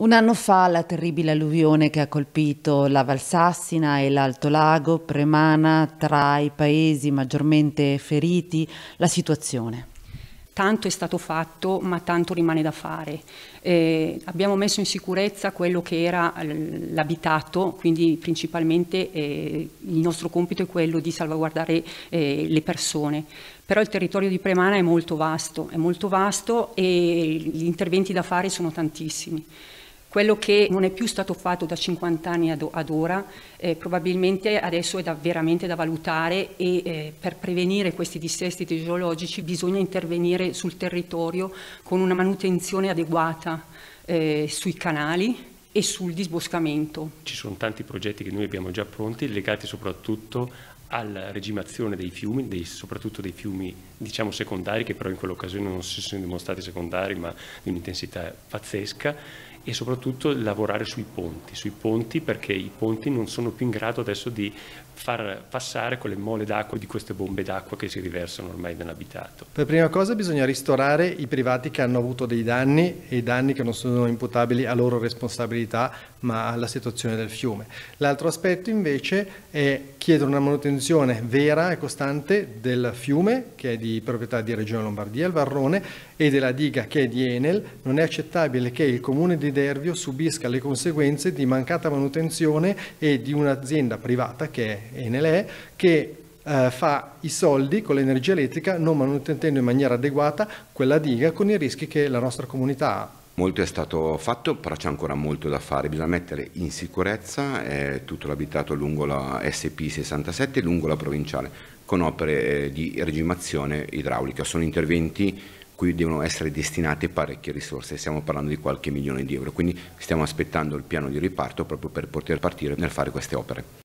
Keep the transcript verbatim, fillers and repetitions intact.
Un anno fa la terribile alluvione che ha colpito la Valsassina e l'Alto Lago Premana tra i paesi maggiormente feriti. La situazione? Tanto è stato fatto, ma tanto rimane da fare. Eh, abbiamo messo in sicurezza quello che era l'abitato, quindi principalmente eh, il nostro compito è quello di salvaguardare eh, le persone. Però il territorio di Premana è molto vasto, è molto vasto e gli interventi da fare sono tantissimi. Quello che non è più stato fatto da cinquanta anni ad, ad ora, eh, probabilmente adesso è da, veramente da valutare e eh, per prevenire questi dissesti idrogeologici bisogna intervenire sul territorio con una manutenzione adeguata eh, sui canali e sul disboscamento. Ci sono tanti progetti che noi abbiamo già pronti, legati soprattutto alla regimazione dei fiumi, dei, soprattutto dei fiumi diciamo secondari, che però in quell'occasione non si sono dimostrati secondari ma di un'intensità pazzesca, e soprattutto lavorare sui ponti, sui ponti perché i ponti non sono più in grado adesso di far passare quelle mole d'acqua di queste bombe d'acqua che si riversano ormai nell'abitato. Per prima cosa bisogna ristorare i privati che hanno avuto dei danni e i danni che non sono imputabili a loro responsabilità ma alla situazione del fiume. L'altro aspetto invece è chiedere una manutenzione vera e costante del fiume che è di proprietà di Regione Lombardia, il Varrone, e della diga che è di Enel. Non è accettabile che il comune di Dervio subisca le conseguenze di mancata manutenzione e di un'azienda privata che è Enel è, che eh, fa i soldi con l'energia elettrica non manutendendo in maniera adeguata quella diga con i rischi che la nostra comunità ha. Molto è stato fatto, però c'è ancora molto da fare. Bisogna mettere in sicurezza eh, tutto l'abitato lungo la S P sessantasette e lungo la provinciale, con opere eh, di regimazione idraulica. Sono interventi cui devono essere destinate parecchie risorse, stiamo parlando di qualche milione di euro, quindi stiamo aspettando il piano di riparto proprio per poter partire nel fare queste opere.